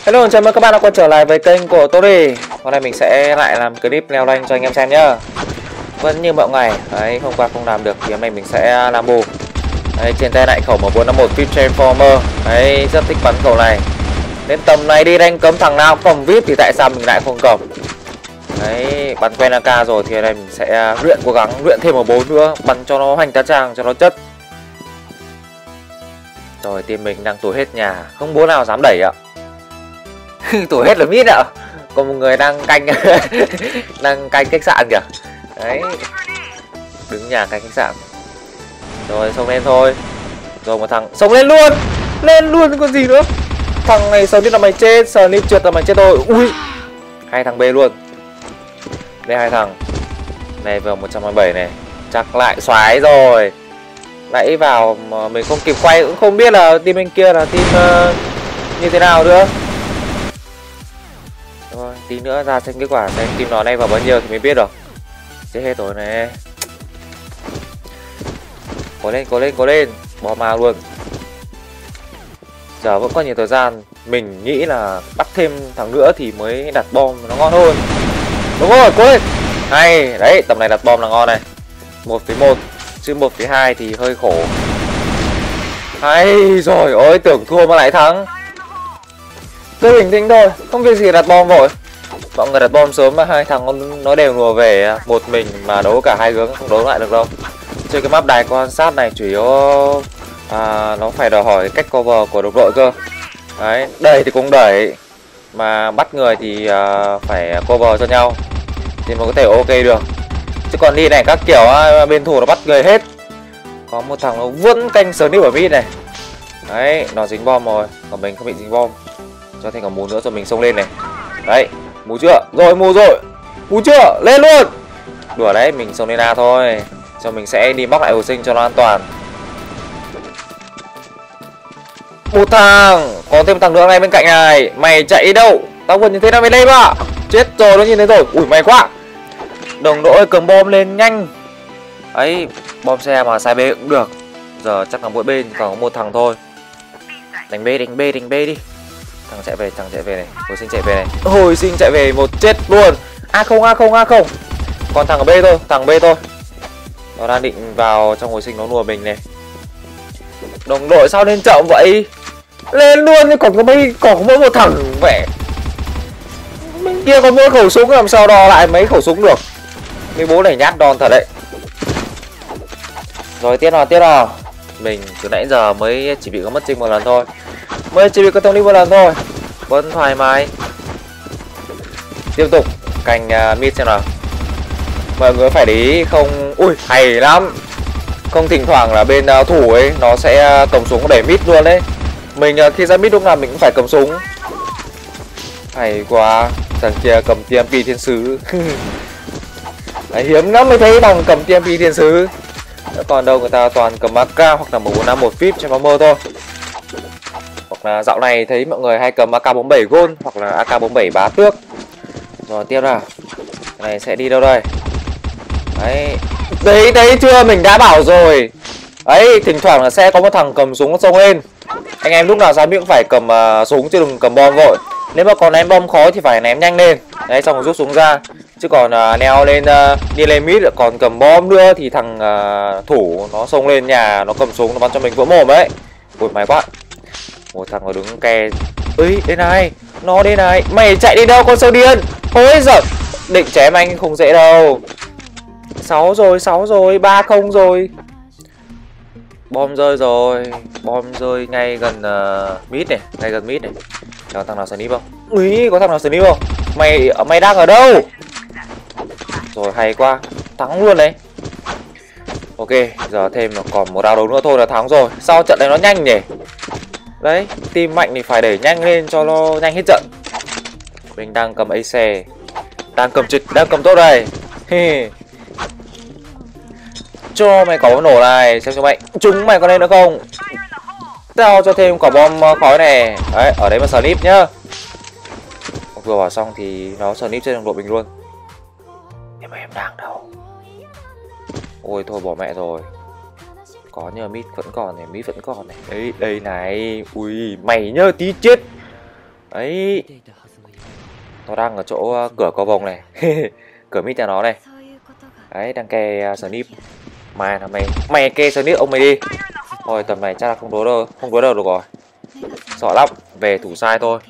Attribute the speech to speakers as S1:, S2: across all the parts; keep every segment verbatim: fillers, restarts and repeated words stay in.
S1: Hello, chào mừng các bạn đã quay trở lại với kênh của Tori. Hôm nay mình sẽ lại làm clip leo rank cho anh em xem nhá. Vẫn như mọi ngày, đấy, hôm qua không làm được thì hôm nay mình sẽ làm bù. Đấy, trên tay lại khẩu M bốn năm một Vip Transformer. Đấy, rất thích bắn khẩu này. Đến tầm này đi rank cấm thằng nào cầm Vip thì tại sao mình lại không cầm? Đấy, bắn quen a ca rồi thì hôm nay mình sẽ luyện, cố gắng luyện thêm M bốn nữa, bắn cho nó hoành tá trang, cho nó chất. Rồi team mình đang tủi hết nhà, không bố nào dám đẩy ạ. Tủi hết là mít ạ. Còn một người đang canh đang canh khách sạn kìa. Đấy, đứng nhà canh khách sạn. Rồi xông lên thôi. Rồi một thằng xông lên luôn. Lên luôn còn gì nữa. Thằng này sờ biết là mày chết, sờ nip trượt là mày chết rồi. Ui, hai thằng B luôn. Đây hai thằng. Này vào một trăm hai mươi bảy này. Chắc lại xoái rồi. Nãy vào mà mình không kịp quay, cũng không biết là team bên kia là team uh, như thế nào nữa. Rồi, tí nữa ra xem kết quả xem team nó này vào bao nhiêu thì mới biết được. Chết hết rồi này. Cố lên, cố lên, cố lên. Bỏ mà luôn. Giờ vẫn có nhiều thời gian. Mình nghĩ là bắt thêm thằng nữa thì mới đặt bom nó ngon hơn. Đúng rồi, cố lên. Hay, đấy, tầm này đặt bom là ngon này. Một với một, chứ một với hai thì hơi khổ. Hay rồi, ôi tưởng thua mà lại thắng. Cứ bình tĩnh thôi, không việc gì đặt bom vội. Mọi người đặt bom sớm mà hai thằng nó đều lùa về. Một mình mà đấu cả hai hướng không đấu lại được đâu. Chơi cái map đài quan sát này chủ yếu à, nó phải đòi hỏi cách cover của đồng đội cơ. Đấy, đẩy thì cũng đẩy, mà bắt người thì à, phải cover cho nhau thì mới có thể ok được. Chứ còn đi này các kiểu bên thủ nó bắt người hết. Có một thằng nó vẫn canh sờ nip ở mid này. Đấy, nó dính bom rồi, còn mình không bị dính bom. Cho thêm cả mù nữa rồi mình xông lên này. Đấy, mù chưa? Rồi mù rồi. Mù chưa? Lên luôn. Đùa đấy, mình xông lên A thôi. Cho mình sẽ đi móc lại hồi sinh cho nó an toàn. Một thằng, còn thêm thằng nữa ngay bên cạnh này. Mày chạy đi đâu? Tao vừa nhìn thấy nó mới lên mà. Chết rồi, nó nhìn thấy rồi. Ui may quá. Đồng đội cầm bom lên nhanh. Ấy, bom xe mà sai B cũng được. Giờ chắc là mỗi bên còn có một thằng thôi. Đánh B, đánh B, đánh B đi. Thằng chạy về, thằng chạy về này. Hồi sinh chạy về này. Hồi sinh chạy về một chết luôn. A không, A không, A không. Còn thằng ở B thôi, thằng B thôi. Nó đang định vào trong hồi sinh nó lùa mình này. Đồng đội sao lên chậm vậy? Lên luôn, nhưng còn có mấy, còn có mỗi một thằng vẻ. Bên kia còn mỗi khẩu súng, làm sao đo lại mấy khẩu súng được. Mấy bố này nhát đòn thật đấy. Rồi tiếp nào, tiếp nào. Mình từ nãy giờ mới chỉ bị có mất trinh một lần thôi. Mới chỉ bị có thông đi một lần thôi. Vẫn thoải mái. Tiếp tục cành uh, mid xem nào. Mọi người phải để ý không. Ui hay lắm. Không thỉnh thoảng là bên uh, thủ ấy nó sẽ uh, cầm súng để mid luôn đấy. Mình uh, khi ra mid lúc nào mình cũng phải cầm súng. Hay quá. Thằng kia cầm tê em pê thiên sứ. Đấy, hiếm lắm mới thấy bằng cầm tê em pê thiên sứ. Còn đâu người ta toàn cầm a ca hoặc là M bốn năm một Vip Transformer thôi. Hoặc là dạo này thấy mọi người hay cầm a ca bốn mươi bảy Gold hoặc là a ca bốn mươi bảy bá tước. Rồi tiếp nào. Cái này sẽ đi đâu đây? Đấy. Đấy, đấy chưa? Mình đã bảo rồi. Đấy, thỉnh thoảng là sẽ có một thằng cầm súng xông lên. Anh em lúc nào ra miệng phải cầm uh, súng chứ đừng cầm bom vội. Nếu mà còn ném bom khó thì phải ném nhanh lên. Đấy, xong rồi rút súng ra. Chứ còn uh, neo lên uh, đi lên mid còn cầm bom nữa thì thằng uh, thủ nó xông lên nhà, nó cầm súng nó bắn cho mình vỡ mồm ấy. Ui may quá. Một thằng nó đứng ke. Ơi đây này, nó đây này. Mày chạy đi đâu con sâu điên. Ôi giời, định chém anh không dễ đâu. Sáu rồi, sáu rồi, ba không rồi. Bom rơi rồi. Bom rơi ngay gần uh, mid này, ngay gần mid này. Có thằng nào snipe không? Úi, có thằng nào snipe không? Mày mày đang ở đâu? Rồi hay quá, thắng luôn đấy. Ok, giờ thêm còn một round đấu nữa thôi là thắng rồi. Sao trận này nó nhanh nhỉ? Đấy, team mạnh thì phải đẩy nhanh lên cho nó nhanh hết trận. Mình đang cầm a xê, đang cầm trịch, đang cầm tốt đây. Cho mày có nổ này, xem cho mày. Chúng mày có lên nữa không? Tao cho thêm quả bom khói này. Đấy, ở đấy mà snip nhá. Vừa vào xong thì nó snip trên đồng đội mình luôn. Nhưng mà em đang đâu? Ôi thôi bỏ mẹ rồi. Có nhờ mid vẫn còn này, mid vẫn còn này. Đấy, đây này. Ui, mày nhớ tí chết. Ấy, nó đang ở chỗ uh, cửa cầu vồng này. Cửa mít nhà nó này. Đấy, đang kè uh, snip. Mà thằng mày, mày kê snip ông mày đi. Thôi tầm này chắc là không đối đâu, không đối đầu được rồi. Sợ lắm, về thủ sai thôi.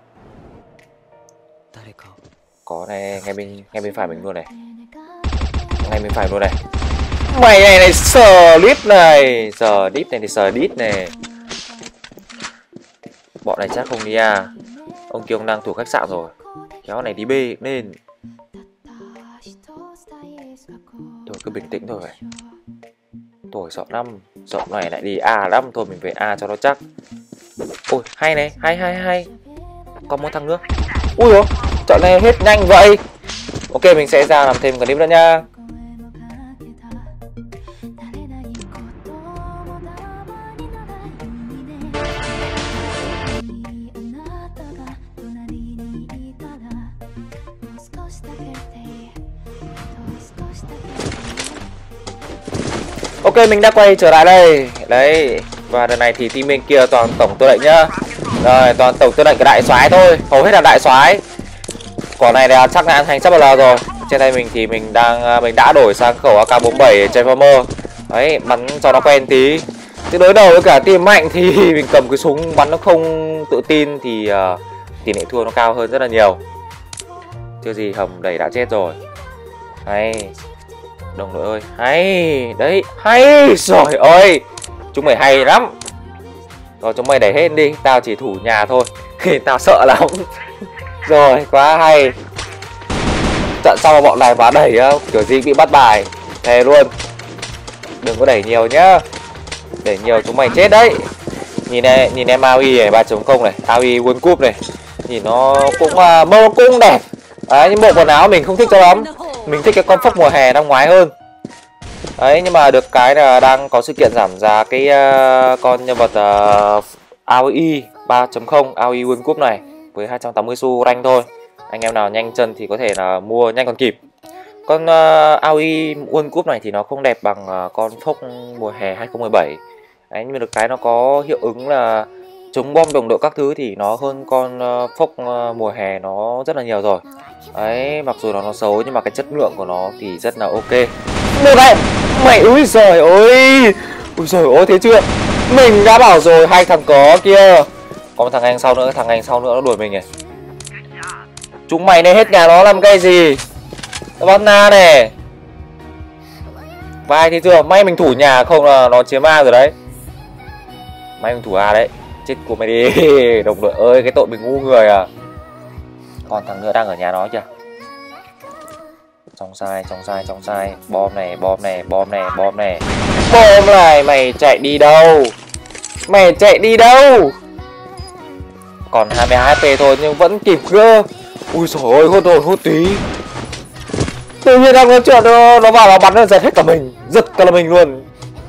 S1: Có này, ngay bên ngay bên phải mình luôn này. Ngay bên phải luôn này. Mày này này, sờ lít này, sờ đít này thì sờ đít này. Bọn này chắc không đi à. Ông kia ông đang thủ khách sạn rồi. Kéo này đi B nên. Thôi cứ bình tĩnh thôi. Tuổi sợ năm, sợ này lại đi A lắm. Thôi mình về A cho nó chắc. Ôi hay này, hay hay hay. Còn một thằng nữa. Ui dồi, trận này hết nhanh vậy. Ok, mình sẽ ra làm thêm clip nữa nha. Ok, mình đã quay trở lại đây. Đấy, và lần này thì team bên kia toàn tổng tư lệnh nhá. Rồi, toàn tổng tư lệnh cái đại soái thôi, hầu hết là đại soái. Quả này là chắc là ăn thành sắp bao rồi. Trên tay mình thì mình đang mình đã đổi sang khẩu A K bốn bảy Transformer. Đấy, bắn cho nó quen tí. Chứ đối đầu với cả team mạnh thì mình cầm cái súng bắn nó không tự tin thì uh, tỷ lệ thua nó cao hơn rất là nhiều. Chưa gì Hầm đẩy đã chết rồi. Hay, đồng đội ơi, hay đấy, hay rồi ơi, chúng mày hay lắm. Rồi chúng mày đẩy hết đi, tao chỉ thủ nhà thôi. Tao sợ lắm. Rồi, quá hay. Trận sau bọn này mà đẩy kiểu gì bị bắt bài. Thề luôn. Đừng có đẩy nhiều nhá. Đẩy nhiều chúng mày chết đấy. Nhìn này, nhìn em a o e này, ba chấm không này, a o e World Cup này. Nhìn nó cũng uh, mơ cũng đẹp. Đấy, nhưng bộ quần áo mình không thích cho lắm. Mình thích cái con phốc mùa hè năm ngoái hơn. Đấy, nhưng mà được cái là đang có sự kiện giảm giá cái uh, con nhân vật uh, a o e ba chấm không a o e World Cup này với hai trăm tám mươi xu rank thôi. Anh em nào nhanh chân thì có thể là mua nhanh còn kịp. Con uh, a o e World Cup này thì nó không đẹp bằng uh, con phốc mùa hè hai không một bảy. Đấy, nhưng mà được cái nó có hiệu ứng là chống bom đồng đội các thứ thì nó hơn con uh, phốc uh, mùa hè nó rất là nhiều rồi. Đấy, mặc dù nó nó xấu nhưng mà cái chất lượng của nó thì rất là ok. Một này, mày úi giời ơi, úi giời ơi, thấy chưa? Mình đã bảo rồi, hai thằng có kia. Có một thằng anh sau nữa, thằng anh sau nữa nó đuổi mình này. Chúng mày này hết nhà nó làm cái gì? Nó bắn na này. Vai thấy chưa? May mình thủ nhà không là nó chiếm A rồi đấy. May mình thủ A đấy. Chết của mày đi. Đồng đội ơi, cái tội mình ngu người à. Còn thằng nữa đang ở nhà nó kìa. Trong sai, trong sai, trong sai. Bom này, bom này, bom này, bom này. Bom này, mày chạy đi đâu? Mày chạy đi đâu? Còn hai mươi hai H P thôi nhưng vẫn kịp cơ. Ui dồi ôi, hốt hồn hốt tí. Tự nhiên đang nói chuyện nó, nó vào nó bắn nó giật hết cả mình. Giật cả là mình luôn.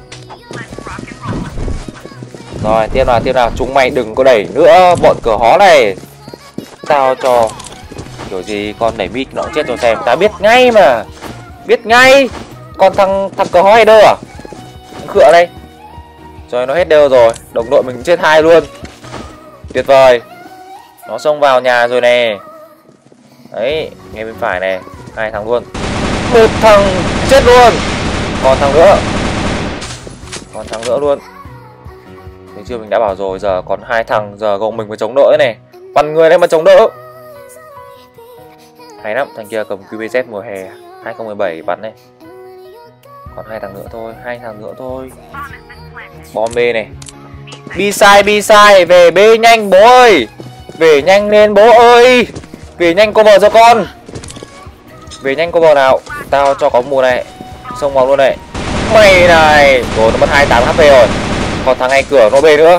S1: Rồi, tiếp nào, tiếp nào. Chúng mày đừng có đẩy nữa bọn cửa hó này. Tao cho kiểu gì con đẩy mic nó cũng chết cho xem. Tao biết ngay mà. Biết ngay. Còn thằng thằng cửa hó hay đâu à? Thằng khựa đây. Rồi nó hết đều rồi. Đồng đội mình chết hai luôn. Tuyệt vời. Nó xông vào nhà rồi nè. Đấy, ngay bên phải này. Hai thằng luôn. Một thằng chết luôn. Còn thằng nữa. Còn thằng nữa luôn. Thấy chưa, mình đã bảo rồi. Giờ còn hai thằng. Giờ gồm mình mới chống đỡ này. Bắn người đấy mà chống đỡ. Hay lắm. Thằng kia cầm Q B Z mùa hè hai không một bảy bắn này. Còn hai thằng nữa thôi. Hai thằng nữa thôi. Bom B này. Bi sai, bi sai. Về B nhanh bố ơi. Về nhanh lên bố ơi. Về nhanh cover cho con. Về nhanh cover nào. Tao cho có mùa này. Xông vào luôn này. Mày này. Rồi nó mất hai mươi tám H P rồi. Còn thằng ngay cửa nó B nữa.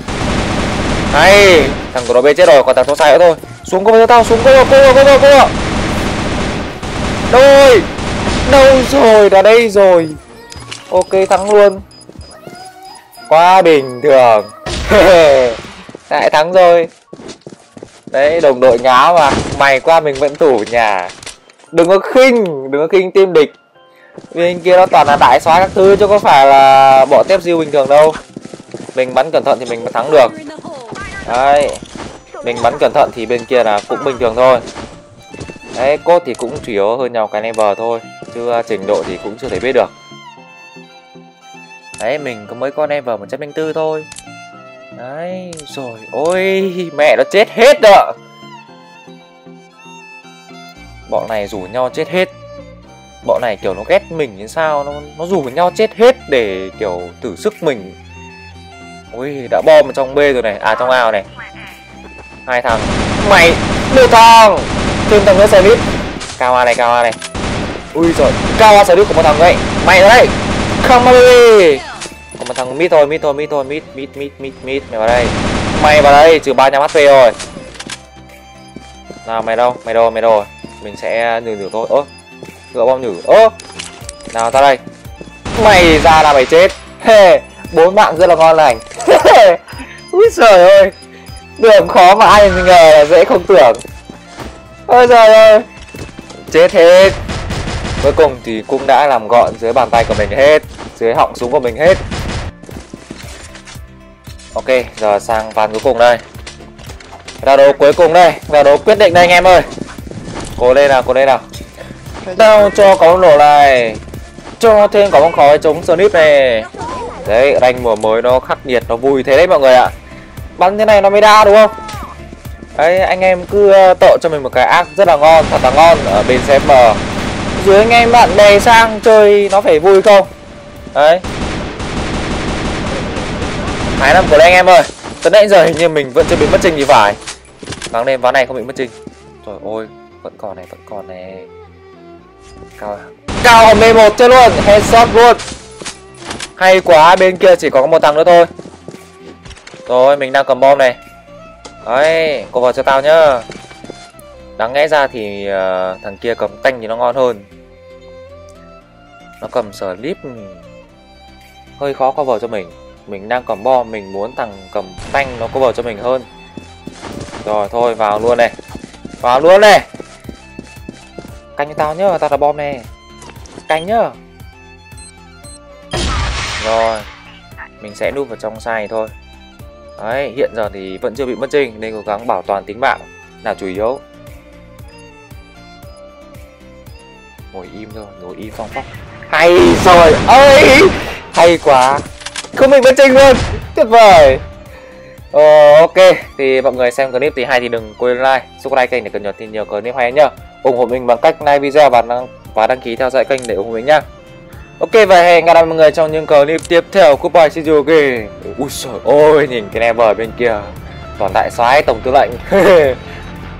S1: Hay. Thằng của nó B chết rồi. Còn thằng trong sai nữa thôi. Xuống cover cho tao. Xuống cover, cover, cover, cover. Đâu rồi. Đâu rồi. Là đây rồi. Ok, thắng luôn. Quá bình thường. Lại thắng rồi. Đấy, đồng đội nháo mà. Mày qua mình vẫn thủ nhà. Đừng có khinh. Đừng có khinh team địch. Bên kia nó toàn là đại soái các thứ chứ có phải là bỏ tép diêu bình thường đâu. Mình bắn cẩn thận thì mình mới thắng được. Đấy. Mình bắn cẩn thận thì bên kia là cũng bình thường thôi. Đấy, cốt thì cũng chủ yếu hơn nhau cái level thôi, chứ trình độ thì cũng chưa thể biết được. Đấy, mình có mới có level một trăm linh tư thôi. Đấy, rồi, ôi, mẹ nó chết hết đó. Bọn này rủ nhau chết hết. Bọn này kiểu nó ghét mình như sao, nó, nó rủ nhau chết hết để kiểu thử sức mình. Ôi, đã bom ở trong B rồi này, à trong ao này. Hai thằng, mày, một thằng. Thêm thằng nữa xe mít. Cao A này, cao A này. Ui rồi, cao A xe mít của một thằng vậy. Mày ra đây. Come on đi. Còn một thằng mít thôi, mít thôi, mít thôi, mít, mít, mít, mít, mít. Mày vào đây. Mày vào đây, trừ ba trăm hát pê rồi. Nào mày đâu, mày đâu, mày đâu. Mình sẽ nhử nhử thôi. Ơ, gỡ bom nhử. Ơ, nào ra đây. Mày ra là mày chết. Hê, bốn mạng rất là ngon lành. Úi trời ơi, đường khó mà ai ngờ là dễ không tưởng. Ôi trời ơi, chết hết. Cuối cùng thì cũng đã làm gọn dưới bàn tay của mình hết, dưới họng súng của mình hết. Ok, giờ sang ván cuối cùng đây. Ra đấu cuối cùng đây, ra đấu quyết định đây anh em ơi. Cố lên nào, cố lên nào. Đâu cho có nổ này, cho thêm có bóng khói chống snip này. Đấy, rank mùa mới nó khắc nghiệt, nó vui thế đấy mọi người ạ. Bắn thế này nó mới đa đúng không? Đấy, anh em cứ tạo cho mình một cái ác rất là ngon, thật là ngon ở bên xê ép em. Dưới anh em bạn bè sang chơi nó phải vui không? Đấy. Hai năm của đây anh em ơi. Từ nãy giờ hình như mình vẫn chưa bị mất trình thì phải. Gắng lên ván này không bị mất trình. Trời ơi, vẫn còn này, vẫn còn này. Cao Cao ở mê một chơi luôn, headshot luôn. Hay quá, bên kia chỉ có một thằng nữa thôi. Rồi, mình đang cầm bom này. Đấy, cô vào cho tao nhá. Đáng lẽ ra thì uh, thằng kia cầm tanh thì nó ngon hơn. Nó cầm slip hơi khó cover cho mình. Mình đang cầm bom, mình muốn thằng cầm tanh nó cover cho mình hơn. Rồi thôi vào luôn này. Vào luôn này. Canh cho tao nhá, tao là bom này. Canh nhá. Rồi, mình sẽ núp vào trong sai thôi. Đấy, hiện giờ thì vẫn chưa bị mất trình nên cố gắng bảo toàn tính mạng là chủ yếu. Ngồi im thôi, ngồi im phong phóc. Hay rồi ơi, hay quá, không bị mất trình luôn, tuyệt vời. Ờ, ok, thì mọi người xem clip thì hay thì đừng quên like, subscribe kênh để cập nhật thêm nhiều clip hay nhá. ủng hộ mình bằng cách like video và đăng, và đăng ký theo dõi kênh để ủng hộ mình nhá. Ok, và hẹn gặp lại mọi người trong những clip tiếp theo của bài see you again. Ui trời ơi, nhìn cái level bên kia toàn đại soái tổng tư lệnh.